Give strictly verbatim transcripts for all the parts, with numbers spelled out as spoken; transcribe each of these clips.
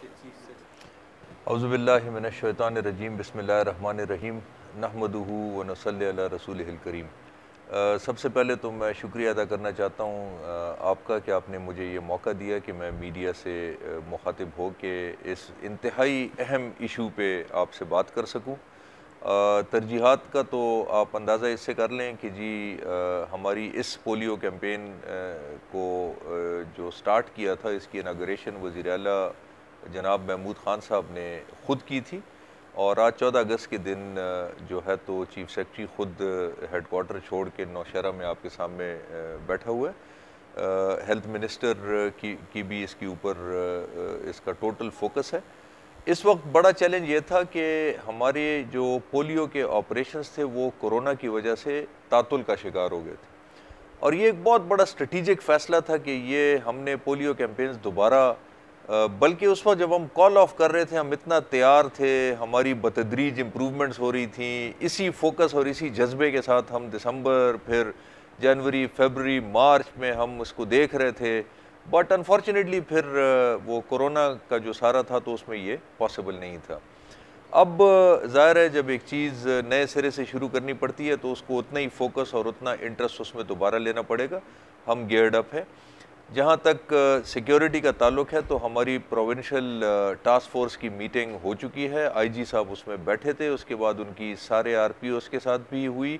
اعوذ باللہ من الشیطان الرجیم، بسم اللہ الرحمن الرحیم، نحمدہ و نصلی علی رسولہ الکریم۔ سب سے پہلے تو میں شکریہ ادا کرنا چاہتا ہوں آپ کا کہ آپ نے مجھے یہ موقع دیا کہ میں میڈیا سے مخاطب ہو کے اس انتہائی اہم ایشو پہ آپ سے بات کر سکوں۔ ترجیحات کا تو آپ اندازہ اس سے کر لیں کہ جی ہماری اس پولیو کیمپین کو جو سٹارٹ کیا تھا، اس کی اناگوریشن وزیر اعلیٰ جناب محمود خان صاحب نے خود کی تھی، اور آج چودہ اگست کے دن جو ہے تو چیف سیکرٹری خود ہیڈ کوارٹر چھوڑ کے نوشہرہ میں آپ کے سامنے بیٹھا ہوا ہے۔ ہیلتھ منسٹر کی کی بھی اس کے اوپر اس کا ٹوٹل فوکس ہے۔ اس وقت بڑا چیلنج یہ تھا کہ ہمارے جو پولیو کے آپریشنز تھے وہ کورونا کی وجہ سے تعطل کا شکار ہو گئے تھے، اور یہ ایک بہت بڑا اسٹریٹجک فیصلہ تھا کہ یہ ہم نے پولیو کیمپینز دوبارہ، بلکہ اس وقت جب ہم کال آف کر رہے تھے ہم اتنا تیار تھے، ہماری بتدریج امپروومنٹس ہو رہی تھیں، اسی فوکس اور اسی جذبے کے ساتھ ہم دسمبر، پھر جنوری، فیبرری، مارچ میں ہم اس کو دیکھ رہے تھے، بٹ انفارچونیٹلی پھر وہ کورونا کا جو سارا تھا تو اس میں یہ پاسبل نہیں تھا۔ اب ظاہر ہے جب ایک چیز نئے سرے سے شروع کرنی پڑتی ہے تو اس کو اتنا ہی فوکس اور اتنا انٹرسٹ اس میں دوبارہ لینا پڑے گا۔ ہم گیئرڈ اپ ہے۔ جہاں تک سیکیورٹی کا تعلق ہے تو ہماری پروونشل ٹاسک فورس کی میٹنگ ہو چکی ہے، آئی جی صاحب اس میں بیٹھے تھے، اس کے بعد ان کی سارے آر پی اوز کے ساتھ بھی ہوئی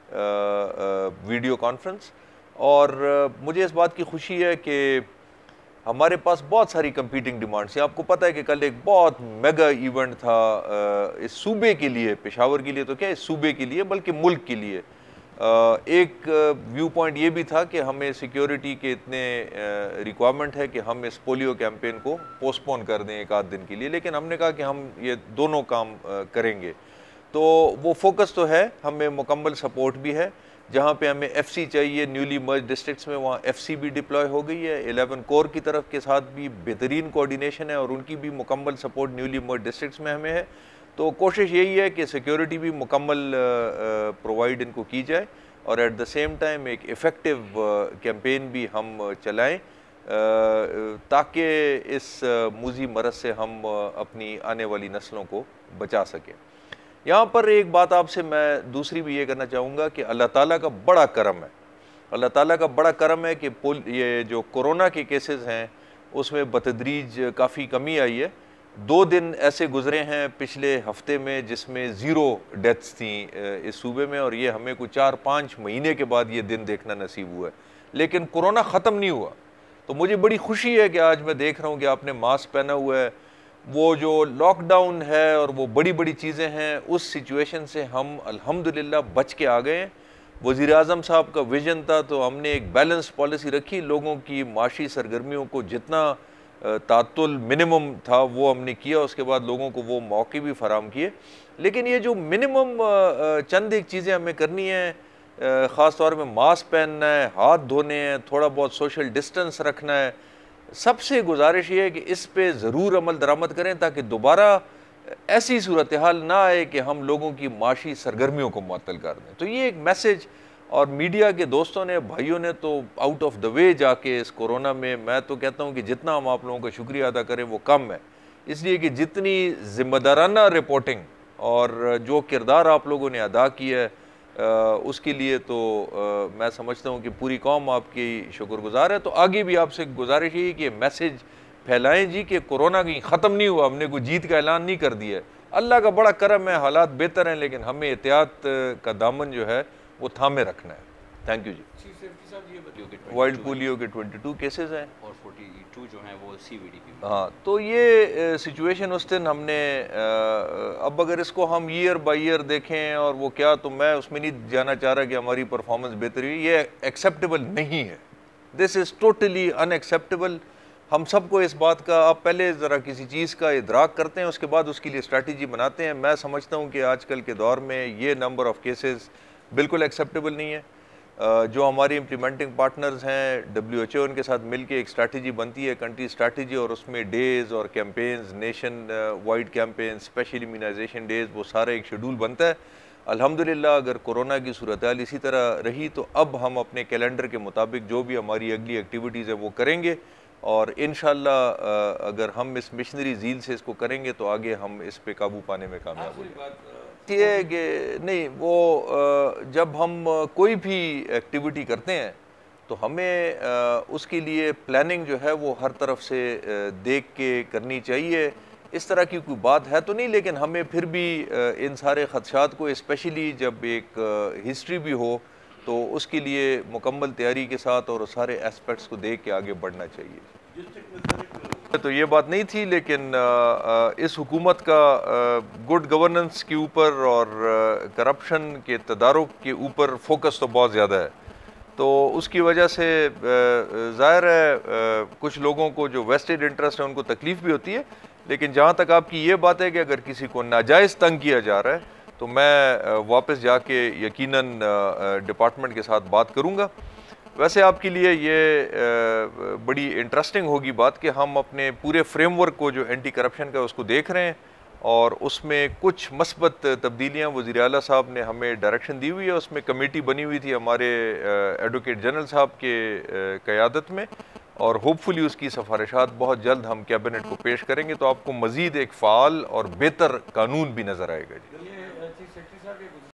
ویڈیو کانفرنس، اور مجھے اس بات کی خوشی ہے کہ ہمارے پاس بہت ساری کمپیٹنگ ڈیمانڈس ہیں۔ آپ کو پتہ ہے کہ کل ایک بہت میگا ایونٹ تھا اس صوبے کے لیے، پشاور کے لیے تو کیا اس صوبے کے لیے بلکہ ملک کے لیے۔ ایک ویو پوائنٹ یہ بھی تھا کہ ہمیں سیکیورٹی کے اتنے ریکوائرمنٹ ہے کہ ہم اس پولیو کیمپین کو پوسٹ پون کر دیں ایک آدھ دن کے لیے، لیکن ہم نے کہا کہ ہم یہ دونوں کام کریں گے۔ تو وہ فوکس تو ہے، ہمیں مکمل سپورٹ بھی ہے۔ جہاں پہ ہمیں ایف سی چاہیے نیولی مرج ڈسٹرکٹس میں، وہاں ایف سی بھی ڈپلوائے ہو گئی ہے، الیون کور کی طرف کے ساتھ بھی بہترین کوآرڈینیشن ہے اور ان کی بھی مکمل سپورٹ نیولی مرج ڈسٹرکٹس میں ہمیں ہے۔ تو کوشش یہی ہے کہ سیکیورٹی بھی مکمل پرووائڈ ان کو کی جائے، اور ایٹ دا سیم ٹائم ایک افیکٹو کیمپین بھی ہم چلائیں تاکہ اس موذی مرض سے ہم اپنی آنے والی نسلوں کو بچا سکیں۔ یہاں پر ایک بات آپ سے میں دوسری بھی یہ کرنا چاہوں گا کہ اللہ تعالیٰ کا بڑا کرم ہے، اللہ تعالیٰ کا بڑا کرم ہے کہ یہ جو کورونا کے کیسز ہیں اس میں بتدریج کافی کمی آئی ہے۔ دو دن ایسے گزرے ہیں پچھلے ہفتے میں جس میں زیرو ڈیتھس تھیں اس صوبے میں، اور یہ ہمیں کوئی چار پانچ مہینے کے بعد یہ دن دیکھنا نصیب ہوا ہے، لیکن کورونا ختم نہیں ہوا۔ تو مجھے بڑی خوشی ہے کہ آج میں دیکھ رہا ہوں کہ آپ نے ماسک پہنا ہوا ہے۔ وہ جو لاک ڈاؤن ہے اور وہ بڑی بڑی چیزیں ہیں، اس سچویشن سے ہم الحمدللہ بچ کے آ گئے ہیں۔ وزیر اعظم صاحب کا ویژن تھا تو ہم نے ایک بیلنس پالیسی رکھی، لوگوں کی معاشی سرگرمیوں کو جتنا تعطل منیمم تھا وہ ہم نے کیا، اس کے بعد لوگوں کو وہ موقع بھی فراہم کیے۔ لیکن یہ جو منیمم چند ایک چیزیں ہمیں کرنی ہیں، خاص طور میں ماسک پہننا ہے، ہاتھ دھونے ہیں، تھوڑا بہت سوشل ڈسٹنس رکھنا ہے، سب سے گزارش یہ ہے کہ اس پہ ضرور عمل درآمد کریں تاکہ دوبارہ ایسی صورتحال نہ آئے کہ ہم لوگوں کی معاشی سرگرمیوں کو معطل کر دیں۔ تو یہ ایک میسیج، اور میڈیا کے دوستوں نے، بھائیوں نے تو آؤٹ آف دا وے جا کے اس کورونا میں، میں تو کہتا ہوں کہ جتنا ہم آپ لوگوں کا شکریہ ادا کریں وہ کم ہے، اس لیے کہ جتنی ذمہ دارانہ رپورٹنگ اور جو کردار آپ لوگوں نے ادا کیا ہے اس کے لیے تو میں سمجھتا ہوں کہ پوری قوم آپ کی شکر گزار ہے۔ تو آگے بھی آپ سے گزارش ہے کہ میسیج پھیلائیں جی کہ کورونا کہیں ختم نہیں ہوا، ہم نے کوئی جیت کا اعلان نہیں کر دیا ہے۔ اللہ کا بڑا کرم ہے، حالات بہتر ہیں، لیکن ہمیں احتیاط کا دامن جو ہے وہ تھامے رکھنا ہے۔ تھینک یو جی۔ وائلڈ پولیو کے ٹوئنٹی ٹو کیسز ہیں اور فورٹی ٹو جو ہیں وہ سی وی ڈی کی۔ ہاں، تو یہ سچویشن اس دن ہم نے، اب اگر اس کو ہم ایئر بائی ایئر دیکھیں اور وہ کیا، تو میں اس میں نہیں جانا چاہ رہا کہ ہماری پرفارمنس بہتر ہوئی، یہ ایکسیپٹیبل نہیں ہے۔ This is totally unacceptable. ہم سب کو اس بات کا، آپ پہلے ذرا کسی چیز کا ادراک کرتے ہیں، اس کے بعد اس کے لیے اسٹریٹجی بناتے ہیں۔ میں سمجھتا ہوں کہ آج کل کے دور میں یہ نمبر آف کیسز بالکل ایکسیپٹیبل نہیں ہے۔ جو ہماری امپلیمنٹنگ پارٹنرز ہیں ڈبلیو ایچ او، ان کے ساتھ مل کے ایک اسٹریٹجی بنتی ہے، کنٹری اسٹریٹجی، اور اس میں ڈیز اور campaigns, nationwide campaign, special immunisation days, وہ سارا ایک شیڈول بنتا ہے۔ الحمدللہ اگر کورونا کی صورتحال اسی طرح رہی تو اب ہم اپنے کیلنڈر کے مطابق جو بھی ہماری اگلی ایکٹیویٹیز ہیں وہ کریں گے، اور انشاءاللہ اگر ہم اس مشنری زیل سے اس کو کریں گے تو آگے ہم اس پہ قابو پانے میں کامیاب ہو جائیں گے۔ یہ ہے کہ نہیں، وہ جب ہم کوئی بھی ایکٹیویٹی کرتے ہیں تو ہمیں اس کے لیے پلاننگ جو ہے وہ ہر طرف سے دیکھ کے کرنی چاہیے۔ اس طرح کی کوئی بات ہے تو نہیں، لیکن ہمیں پھر بھی ان سارے خدشات کو، اسپیشلی جب ایک ہسٹری بھی ہو تو اس کے لیے مکمل تیاری کے ساتھ اور سارے اسپیکٹس کو دیکھ کے آگے بڑھنا چاہیے۔ تو یہ بات نہیں تھی، لیکن اس حکومت کا گڈ گورننس کے اوپر اور کرپشن کے تدارک کے اوپر فوکس تو بہت زیادہ ہے، تو اس کی وجہ سے ظاہر ہے کچھ لوگوں کو جو ویسٹڈ انٹرسٹ ہے ان کو تکلیف بھی ہوتی ہے، لیکن جہاں تک آپ کی یہ بات ہے کہ اگر کسی کو ناجائز تنگ کیا جا رہا ہے تو میں واپس جا کے یقیناً ڈپارٹمنٹ کے ساتھ بات کروں گا۔ ویسے آپ کے لیے یہ بڑی انٹرسٹنگ ہوگی بات کہ ہم اپنے پورے فریم ورک کو جو اینٹی کرپشن کا اس کو دیکھ رہے ہیں، اور اس میں کچھ مثبت تبدیلیاں وزیر اعلیٰ صاحب نے ہمیں ڈائریکشن دی ہوئی ہے۔ اس میں کمیٹی بنی ہوئی تھی ہمارے ایڈوکیٹ جنرل صاحب کے قیادت میں، اور ہوپ فلی اس کی سفارشات بہت جلد ہم کیبنٹ کو پیش کریں گے، تو آپ کو مزید ایک فعال اور بہتر قانون بھی نظر آئے گا۔ جی